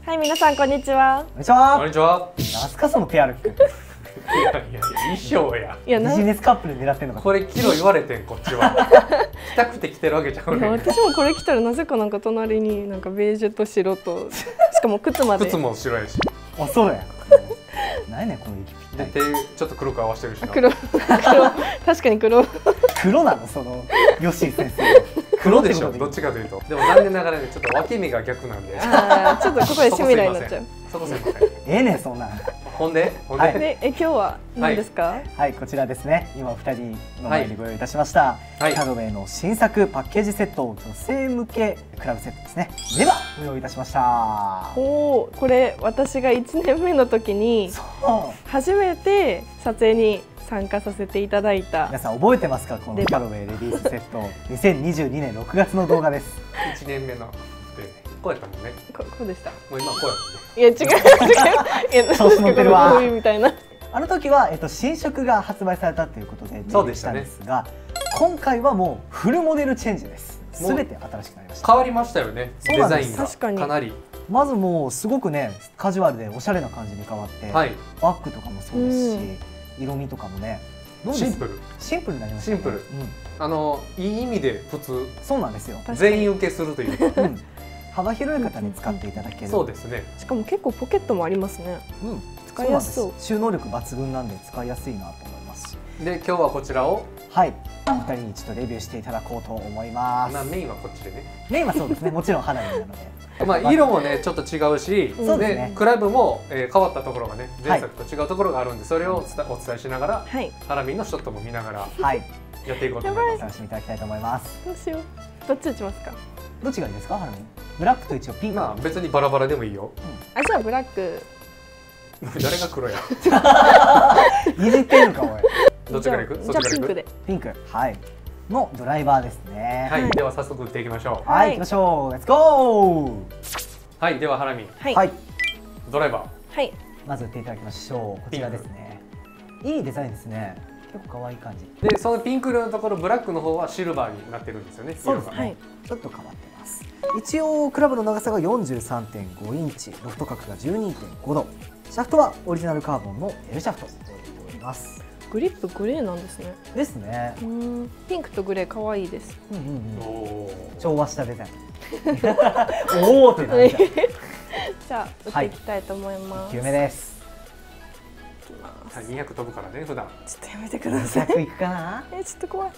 はい、皆さんこんにちは。 こんにちは。 こんにちは。 なんすかそのペアルック。 いやいや衣装や。 いや、 ビジネスカップル狙ってんのか。 これキロ言われてんこっちは。着たくて着てるわけじゃん。 私もこれ着たらなぜかなんか隣になんかベージュと白としかも靴まで。 靴も白いし。 あ、そうや。何やねんこの息ぴったでり。 手ちょっと黒く合わせてるしな。 黒確かに黒。 黒なのその吉井先生。 黒でしょ。 ってことどっちかというと。でも残念ながらねちょっと脇目が逆なんで。 ああ、ちょっとここでシミラになっちゃう。 そこすいません。 ええねんそんなん。 ほんではいで、今日は何ですか？ はい、こちらですね。今お二人の前にご用意いたしました。 はいキャドウェイの新作パッケージセット、女性向けクラブセットですね。ではご用意いたしました。 おお、これ私が1年目の時にそう初めて撮影に参加させていただいた。 皆さん覚えてますかこのキャドウェイレディースセット2022年6月の動画です。 1年目のでこうやったもんね。 こうでした。 もう今こうやもんね。 いや違う違う。いや調子乗ってるわこういうみたいな。 あの時は、新色が発売されたということでそうでしたねんですが、今回はもうフルモデルチェンジです。すべて新しくなりました。 変わりましたよね。 そうなんですデザインが確かにかなり。 まずもうすごくねカジュアルでおしゃれな感じに変わって、 はい。 バッグとかもそうですし、色味とかもねどうですシンプル。 シンプルになりましたね。 シンプルいい意味で普通そうなんですよ。 確かに全員受けするというか。 幅広い方に使っていただける。 そうですね。 しかも結構ポケットもありますね。 うん、 使いやすそうなんです収納力抜群なんで使いやすいなと思います。 で今日はこちらを。 はい、お二人にちょっとレビューしていただこうと思います。 まあメインはこっちでね。 メインはそうですね。もちろん花火なので。 まあ色もねちょっと違うし、 そうですねクラブも変わったところがね前作と違うところがあるんで、それをお伝えしながら、 はい。 ハラミンのショットも見ながらはい、 やっていこうと思います。 お楽しみいただきたいと思います。 どうしよう。どっち打ちますか。 どっちがいいですか、花火。ブラックと一応ピンク。 まあ別にバラバラでもいいよ。 あ、じゃあブラック。 誰が黒や。 いじってるかおい。 どっちからいく？ じそっちからいく？ ゃあピンクで。 ピンク、はい。のドライバーですね。 はい、 はいでは早速打っていきましょう。 はい、行きましょう。レッツゴー。 はい、ではハラミンはい。 ははい。 ドライバはい。 まず打っていただきましょう。こちらですね。いいデザインですね。結構可愛い感じ。 ー。でそのピンク色のところブラックの方はシルバーになってるんですよね。 そうですね色がはい。 ちょっと変わってます。一応クラブの長さが 43.5 インチ、ロフト角が 12.5 度。シャフトはオリジナルカーボンの L シャフトとなっております。 グリップグレーなんですね。 ですね。 ピンクとグレー可愛いです。 うんうんうん。 おー調和したデザイン。おおってなんだ。 じゃあ打っていきたいと思います。 1球目です。 いきますはい、200飛ぶからね普段。 ちょっとやめてください。 200いくかな。 ちょっと怖い。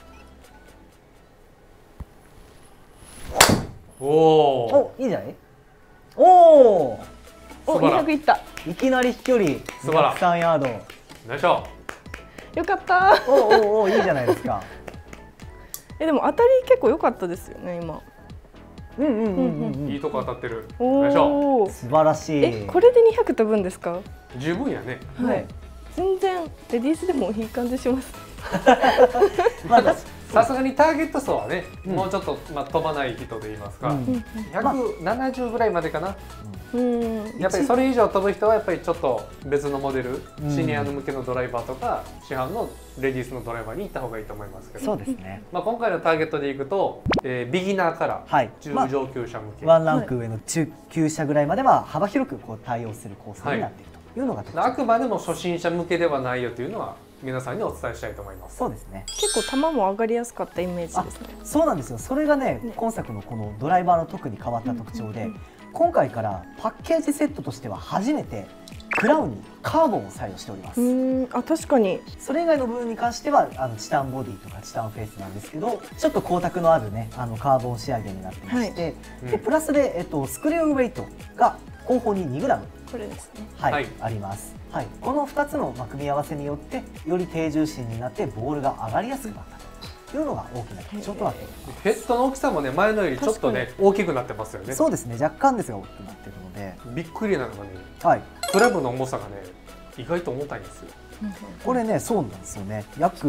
おお。 お、いいじゃない。おお。 お、 素晴ら 200いった。 いきなり飛距離素晴ら 203ヤード。 よいしょ。 よかった。 おおお、いいじゃないですか。 でも当たり結構良かったですよね今。 うんうんうんうんいいとこ当たってる。 およいしょ。 お。 素晴らしい。 これで200飛ぶんですか。 十分やね。 はい。 全然レディースでもいい感じします。 まあさすがにターゲット層はね、 うんもうちょっと飛ばない人で言いますか、 うん 170ぐらいまでかな。 うん。 やっぱりそれ以上飛ぶ人はやっぱりちょっと別のモデル、 うんシニア向けのドライバーとか市販のレディースのドライバーに行った方がいいと思いますけど。 そうですね。 まあ今回のターゲットでいくと、ビギナーからはい。 中まあ上級者向け、 ワンランク上の中級者ぐらいまでは幅広くこう対応するコースになっているというのが特徴。 あくまでも初心者向けではないよというのは皆さんにお伝えしたいと思います。 そうですね。 結構球も上がりやすかったイメージですね。 そうなんですよ。それがねね今作のこのドライバーの特に変わった特徴で、今回からパッケージセットとしては初めてクラウンにカーボンを採用しております。 あ、確かに。 それ以外の部分に関してはチタンボディとかチタンフェイスなんですけど、ちょっと光沢のあるねカーボン仕上げになってまして、 うんでプラスでスクリューウェイトが後方に 2g、 これですね。 はいはいあります。はい、この2つの組み合わせによってより低重心になってボールが上がりやすくなったというのが大きな特徴となっております。 ヘッドの大きさもね前のよりちょっとね大きくなってますよね。 そうですね、若干ですが大きくなっているので、 びっくりなのがね、 はい、 クラブの重さがね意外と重たいんですよ。 これねそうなんですよね、約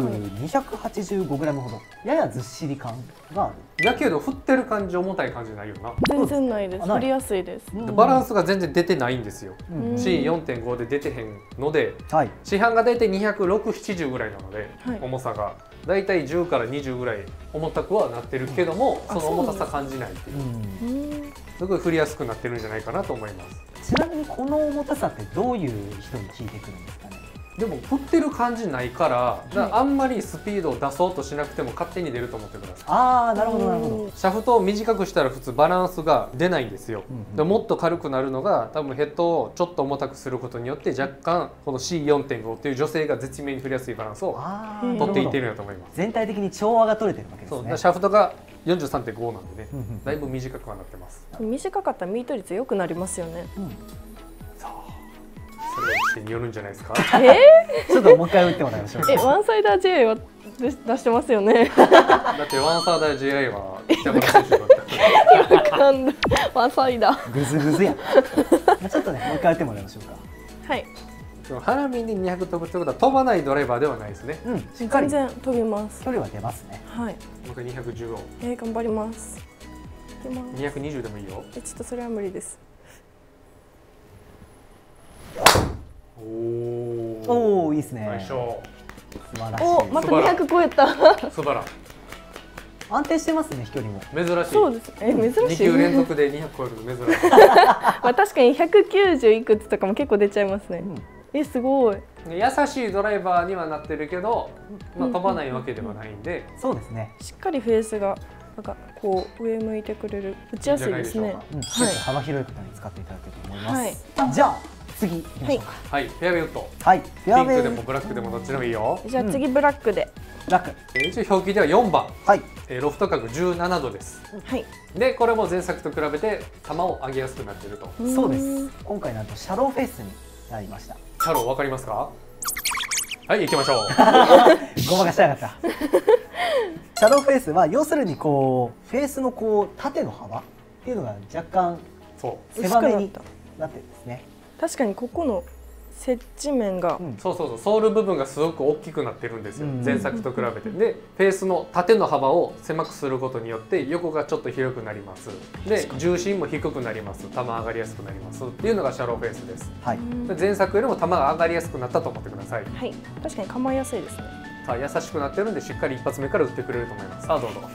285g ほど、ややずっしり感がある。 だけど振ってる感じ重たい感じないよな。 全然ないです。 あない振りやすいです。 でバランスが全然出てないんですよ。 うん、 C4.5 で出てへんので、 はい、 市販が大体260、70ぐらいなので、 はい重さが大体10から20ぐらい重たくはなってるけども、その重たさ感じないっていう、 うん、 うん。 すごい振りやすくなってるんじゃないかなと思います。 ちなみにこの重たさってどういう人に効いてくるんですかね。 でも振ってる感じないからだからあんまりスピードを出そうとしなくても勝手に出ると思ってください。 ああ、なるほどなるほど。 シャフトを短くしたら普通バランスが出ないんですよ、でもっと軽くなるのが多分ヘッドをちょっと重たくすることによって若干この C4.5 っていう女性が絶妙に振りやすいバランスを取っていっているんだと思います。 全体的に調和が取れてるわけですね。 そうだからシャフトが 43.5 なんでね、だいぶ短くはなってます。 短かったらミート率良くなりますよね。 それは視点によるんじゃないですか。 ちょっともう一回打ってもらいましょう。 ワンサイダー J は出してますよね。 だってワンサーダー GI は北村選手だった今噛んだ。ワンサイダー。 グズグズやん。ちょっとね、もう一回打ってもらいましょうか。 はい。 でもハラミに200飛ぶってことは飛ばないドライバーではないですね。 しっかり全然飛びます。 距離は出ますね。 はい。 僕210を頑張ります。 220でもいいよ。 ちょっとそれは無理です。 おお、いいですね。 よいしょ。 素晴らしい。 お、また200超えた。 素晴ら。 安定してますね、飛距離も。 珍しい。 そうです。珍しい。 2球連続で200超えるの珍しい。 まあ確かに190いくつとかも結構出ちゃいますね。すごい。 優しいドライバーにはなってるけど、まあ飛ばないわけではないんで。 そうですね。 しっかりフェースがなんかこう上向いてくれる、打ちやすいですね。 幅広い方に使っていただけると思います。じゃあ次行きましょうか。 はい、フェアウェイウッド。 はい、 ピンクでもブラックでもどっちでもいいよ。 じゃあ次ブラックで。 ブラック。 一応表記では4番。 はい。 ロフト角17度です。 はい。でこれも前作と比べて球を上げやすくなっていると。 そうです。今回なんとシャローフェイスになりました。 シャローわかりますか？はい、行きましょう。 ごまかしやがった。シャローフェイスは要するにこうフェースのこう縦の幅っていうのが若干狭めになってるんですね。 確かにここの接地面が、 そうソール部分がすごく大きくなってるんですよ、前作と比べて。でフェースの縦の幅を狭くすることによって横がちょっと広くなります。で重心も低くなります。球上がりやすくなりますっていうのがシャローフェイスです。はい、前作よりも球が上がりやすくなったと思ってください。 はい、確かに構えやすいですね。 さあ優しくなってるんでしっかり一発目から打ってくれると思います。さあどうぞ。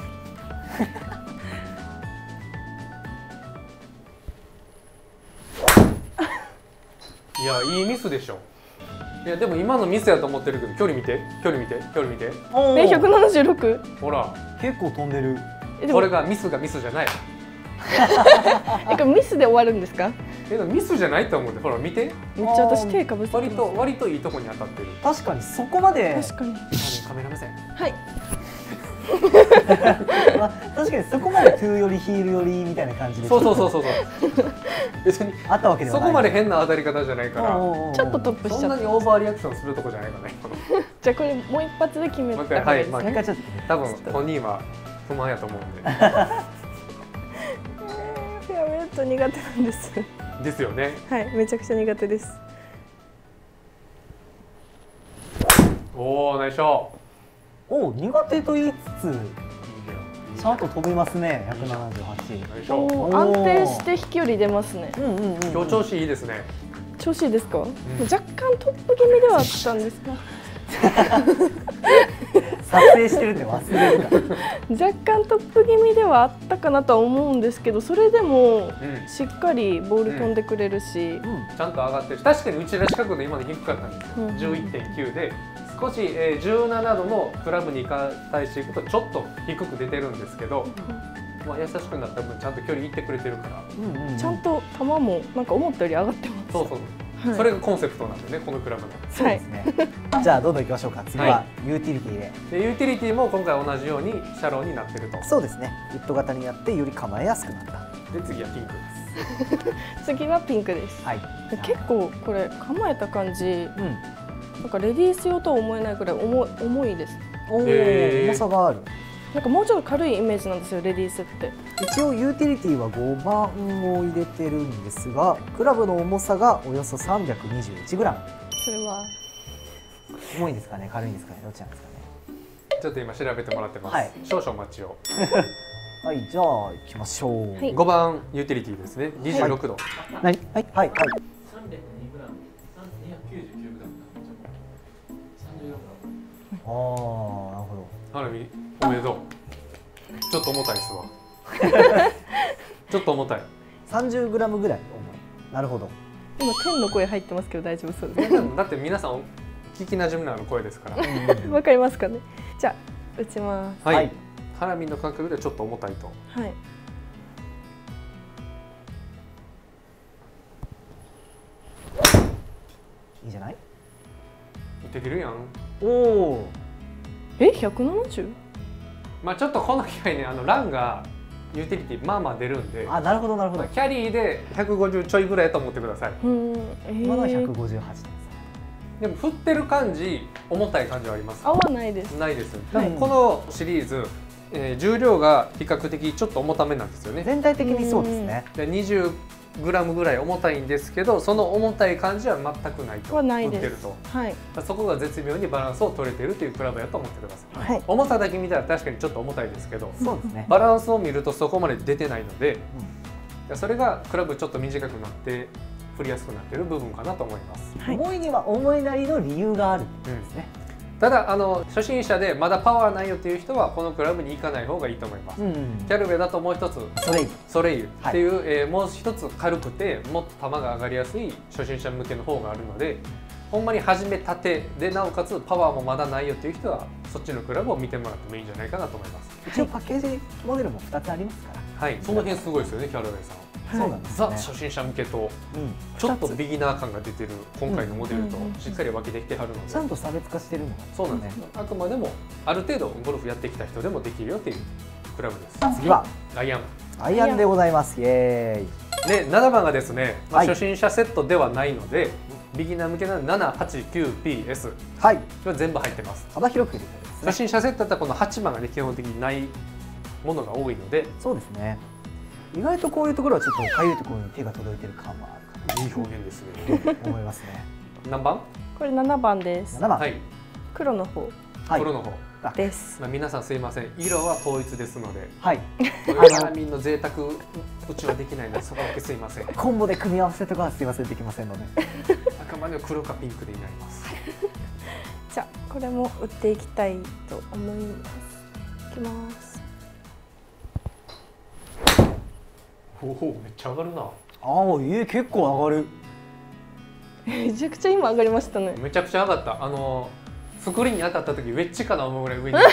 いや、いいミスでしょ。いやでも今のミスやと思ってるけど、距離見て距離見て距離見て。 176。 ほら結構飛んでる。 これがミスじゃない。 これミスで終わるんですか？ でもミスじゃないと思うで、ほら見て。 めっちゃ私手かぶせてます。 割といいとこに当たってる。 確かにそこまで。 確かに。 カメラ目線。 はい。 確かにそこまでトゥーよりヒールよりみたいな感じで。 そう。別にあったわけではない。 そこまで変な当たり方じゃないから。 ちょっとトップしちゃった。 そんなにオーバーリアクションするとこじゃないかな。 じゃあこれもう一発で決めた方がいいですね。 もう一回ちょっと多分本人は不満やと思うんで。 フェアウェイウッド苦手なんです。 ですよね。 はい、めちゃくちゃ苦手です。 おお、ナイスショット。 おお、苦手と言いつつちゃんと飛びますね。178。 おお、安定して飛距離出ますね。 今日調子いいですね。 調子いいですか？若干トップ気味ではあったんですが。 撮影してるんで忘れるから。 若干トップ気味ではあったかなとは思うんですけど、それでもしっかりボール飛んでくれるし、 ちゃんと上がってる。確かに内ら近くの今の低かったんですよ。11.9 で少し17度のクラブに対していくとちょっと低く出てるんですけど、まあ優しくなった分ちゃんと距離いってくれてるから、 ちゃんと球もなんか思ったより上がってます。 そう、それがコンセプトなんでね、このクラブの。 そうですね。じゃあどんどんいきましょうか。次はユーティリティで。 ユーティリティも今回同じようにシャローになってると。 そうですね。ウッド型になってより構えやすくなった。 で次はピンクです。 次はピンクです。はい。結構これ構えた感じ、なんかレディース用とは思えないくらい重いです。 重さがある。 なんかもうちょっと軽いイメージなんですよ、レディースって。 一応ユーティリティは5番を入れてるんですが、クラブの重さがおよそ 321g。それは重いですかね、軽いんですかね、どっちなんですかね。 ちょっと今調べてもらってます。少々お待ちを。 はい、じゃあ行きましょう。 5番ユーティリティですね。26度。 はい。302g、399g。ああ、なるほど。 花火おめでとう。ちょっと重たいっすわ。ちょっと重たい。 30g ぐらい重い。 なるほど。 今天の声入ってますけど大丈夫そうですか？ だって皆さん聞きなじみのある声ですからわかりますかね。じゃあ打ちます。 はい、ハラミの感覚でちょっと重たいと。 はい。 いいじゃない？ できるやん。 おお。 170？ まあちょっとこの機会ね、ランがユーティリティまあまあ出るんで、 あ、なるほどなるほど。 キャリーで150ちょいぐらいと思ってください。 今のは158です。 でも振ってる感じ、重たい感じはありますか？ 合わないです。 ないです。でもこのシリーズ、重量が比較的ちょっと重ためなんですよね。 全体的にそうですね。 で20グラムぐらい重たいんですけど、その重たい感じは全くないと。 はないです。 振ってると。 はい。 そこが絶妙にバランスを取れているというクラブやと思ってください。 はい。 重さだけ見たら確かにちょっと重たいですけど、 そうですね。 バランスを見るとそこまで出てないので、それがクラブちょっと短くなって振りやすくなっている部分かなと思います。 はい、 重いには重いなりの理由があるんですね。 ただ初心者でまだパワーないよという人はこのクラブに行かない方がいいと思います。キャルベだともう一つソレイユっていう、もう一つ軽くてもっと球が上がりやすい初心者向けの方があるので、ほんまに始めたてでなおかつパワーもまだないよという人はそっちのクラブを見てもらってもいいんじゃないかなと思います。 一応パッケージモデルも2つありますから。 はい、その辺すごいですよね、キャルベさん。 そうなんですね。 ザ初心者向けとちょっとビギナー感が出てる今回のモデルとしっかり分けてきてはるので、 ちゃんと差別化してるのがそうなんです。あくまでもある程度ゴルフやってきた人でもできるよっていうクラブです。 次はアイアン。 アイアンでございます。イエーイ。 で7番がですね、初心者セットではないのでビギナー向けなので789PS はいは全部入ってます。 幅広く入れてますね。 初心者セットだったらこの8番がね基本的にないものが多いので、 そうですね。意外とこういうところはちょっとかゆいところに手が届いてる感はあるかいい表現ですね。 と思いますね。 何番？ これ7番です。 7番。 はい。 黒の方。 黒の方です。 まあ皆さんすいません、色は統一ですので、 はい。 ハラミンの贅沢うちはできないのでそこだけすいません。 コンボで組み合わせとかはすいませんできませんので。 あくまでも黒かピンクでになります。 じゃあこれも打っていきたいと思います。いきます。 おお、めっちゃ上がるな。 ああ、結構上がる。 めちゃくちゃ今上がりましたね。 めちゃくちゃ上がった。スクリーンに当たった時ウェッジかな思うぐらい上に。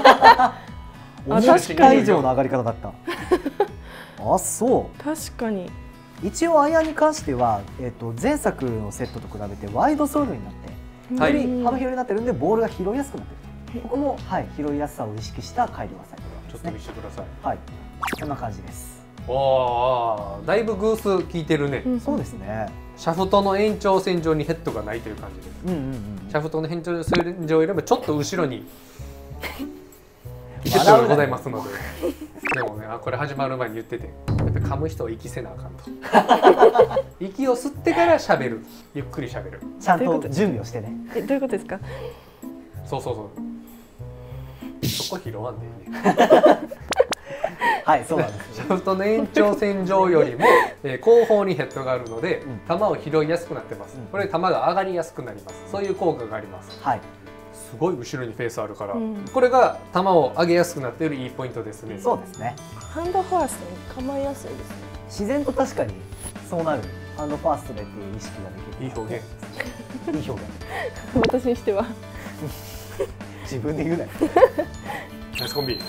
確か以上の上がり方だった。あ、そう。 確かに。 一応アイアンに関しては、前作のセットと比べてワイドソールになって、より幅広になってるんでボールが拾いやすくなってる。ここも、はい、拾いやすさを意識した改良がされてるわけですね。 ちょっと見せてください。 はい、こんな感じです。 おー、だいぶグース効いてるね。 そうですね。 シャフトの延長線上にヘッドがないという感じです。シャフトの延長線上よりもちょっと後ろにヘッドがございますので。でもね、これ始まる前に言ってて、やっぱ噛む人は息せなあかんと。息を吸ってから喋る、ゆっくり喋る。 ちゃんと準備をしてね。 どういうことですか？ そうそうそう。そこ拾わんでいいね。 はい、そうなんです。 シャフトの延長線上よりも、後方にヘッドがあるので、球を拾いやすくなってます。これ球が上がりやすくなります。そういう効果があります。 はい。 すごい後ろにフェースあるから、これが球を上げやすくなっているいいポイントですね。 そうですね。 ハンドファーストに構えやすいですね。 自然と確かにそうなる。ハンドファーストでっていう意識ができる。 いい表現。 いい表現。 私にしては。 自分で言うなよ。 ナイスコンビ。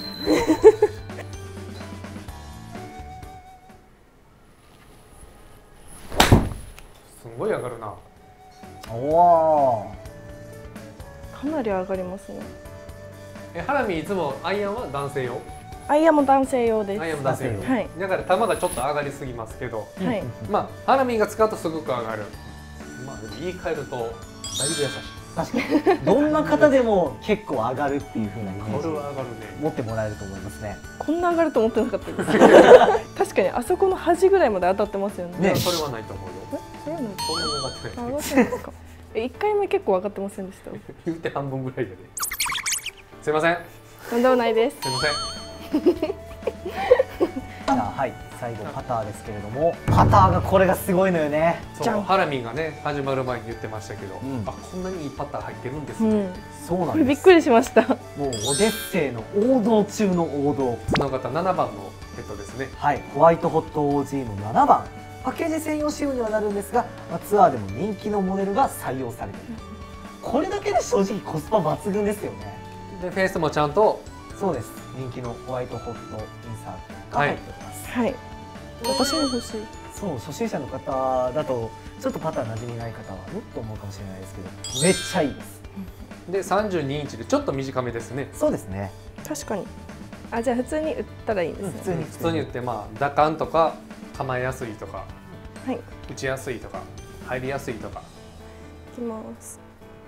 すごい上がるな。 おお。 かなり上がりますね。 ハラミいつもアイアンは男性用？ アイアンも男性用です。 アイアンも男性用。 はい。 だから球がちょっと上がりすぎますけど、 はい。 まあハラミが使うとすごく上がる。まあでも言い換えるとだいぶ優しい。 確かに。どんな方でも結構上がるっていう風なイメージ。 これは上がるね。 持ってもらえると思いますね。 こんな上がると思ってなかったです。確かにあそこの端ぐらいまで当たってますよね。 ね、それはないと思うよ。 それはない。 そんなに上がってない。 上がってないですか。1回目結構上がってませんでした。 言うて半分ぐらいでね。すいません。 とんでもないです。 すいません。 じゃあはい、最後パターですけれども、パターがこれがすごいのよね。 そう、ハラミがね始まる前に言ってましたけど、あ、こんなにいいパター入ってるんですね。 そうなんです。 これびっくりしました。 もうオデッセイの王道中の王道。 その方7番のヘッドですね。 はい、ホワイトホット OG の7番。 パッケージ専用仕様にはなるんですが、ツアーでも人気のモデルが採用されている。これだけで正直コスパ抜群ですよね。 でフェイスもちゃんと、 そうです。人気のホワイトホットインサートが入っております。 はい。私も欲しい。 そう、初心者の方だとちょっとパター馴染みない方はと思うかもしれないですけど、めっちゃいいです。 で32インチでちょっと短めですね。 そうですね。 確かに。あ、じゃあ普通に売ったらいいんですね。 普通に売って、まあ打感とか構えやすいとか、 はい、 打ちやすいとか入りやすいとか。 いきます。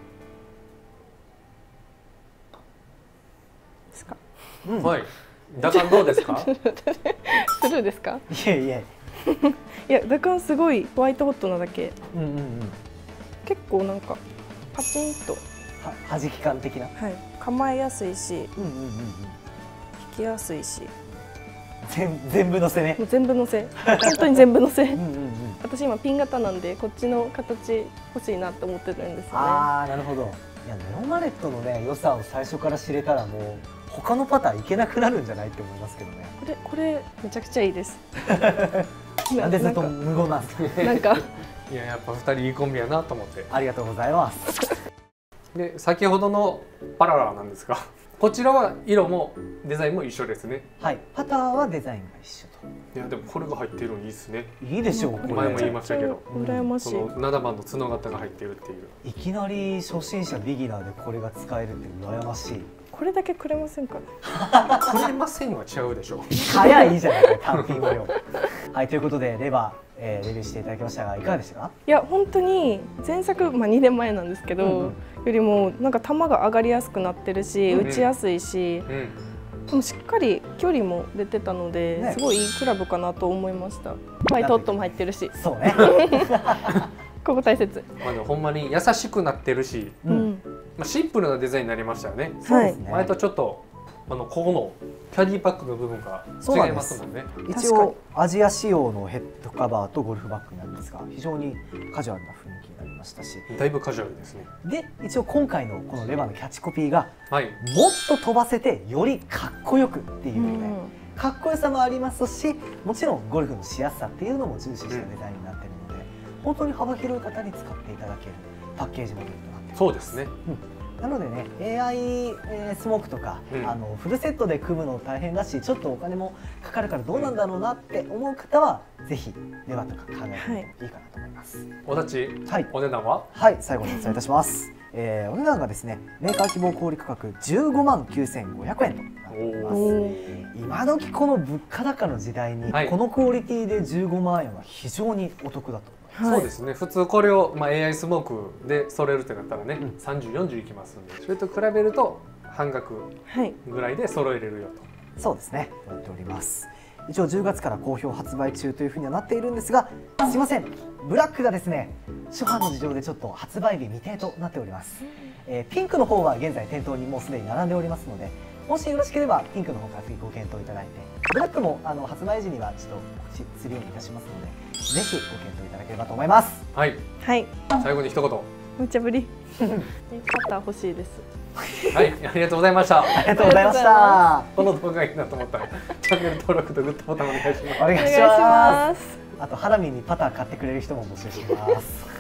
ですか。 はい。打感どうですか？ スルーですか？ いやいや。 いや、打感すごいホワイトホットなだけ。結構なんかパチンと弾き感的な。 はい。構えやすいし、引きやすいし。 全部のせね。 もう全部のせ。本当に全部のせ。私今ピン型なんでこっちの形欲しいなって思ってるんですよね。 ああ、なるほど。いや、ネオマレットのね良さを最初から知れたらもう他のパターンいけなくなるんじゃないって思いますけどね。 これめちゃくちゃいいです。 なんでずっと無言なんですか。 なんかいや、やっぱ2人いいコンビやなと思って。 ありがとうございます。 で先ほどのパララなんですが、こちらは色もデザインも一緒ですね。 はい、パターはデザインが一緒と。 いやでもこれが入っているのいいですね。 いいでしょう。 前も言いましたけど、 羨ましい。 この7番の角型が入っているっていう。 いきなり初心者ビギナーでこれが使えるって羨ましい。 これだけくれませんかね。 くれませんは違うでしょう。 早いじゃないか単品のよ。はい、ということでレバー、レビューしていただきましたがいかがでしたか？ いや本当に前作、2年前なんですけど、よりもなんか球が上がりやすくなってるし、打ちやすいし、でもしっかり距離も出てたので、すごいいいクラブかなと思いました。ホワイトホットも入ってるし。 そうね。 ここ大切。 まあでもほんまに優しくなってるし、まあシンプルなデザインになりましたよね。 そうですね。 前とちょっとここのキャディバッグの部分が違いますもんね。 一応アジア仕様のヘッドカバーとゴルフバッグなんですが、非常にカジュアルな雰囲気になりましたし、 だいぶカジュアルですね。 で一応今回のこのレバーのキャッチコピーが、 はい、 もっと飛ばせてよりかっこよくっていうね、かっこよさもありますし、もちろんゴルフのしやすさっていうのも重視したデザインになっているので、本当に幅広い方に使っていただけるパッケージモデルとなっています。 そうですね。 なのでね、AI スモークとか、フルセットで組むの大変だし、ちょっとお金もかかるからどうなんだろうなって思う方は、ぜひレバーとか考えてみてもいいかなと思います。 お立ち、お値段は？はい、 最後にお伝えいたします。お値段がですね、メーカー希望小売価格15万9500円となっています。今時この物価高の時代に、このクオリティで15万円は非常にお得だと。 そうですね。普通これを、AI スモークで揃えるってなったらね、30、40いきますんで、それと比べると半額ぐらいで揃えれるよと。 そうですね。やっております。一応10月から好評発売中というふうにはなっているんですが、すいません、ブラックがですね、初版の事情でちょっと発売日未定となっております。ピンクの方は現在店頭にもうすでに並んでおりますので、もしよろしければピンクの方からぜひご検討いただいて、ブラックも発売時にはちょっと告知するようにいたしますので、ぜひご検討いただければと思います。 はい。 はい。 最後に一言。 無茶ぶり。パター欲しいです。 はい、ありがとうございました。 ありがとうございました。 この動画いいなと思ったらチャンネル登録とグッドボタンお願いします。 お願いします。あとハラミにパター買ってくれる人も募集します。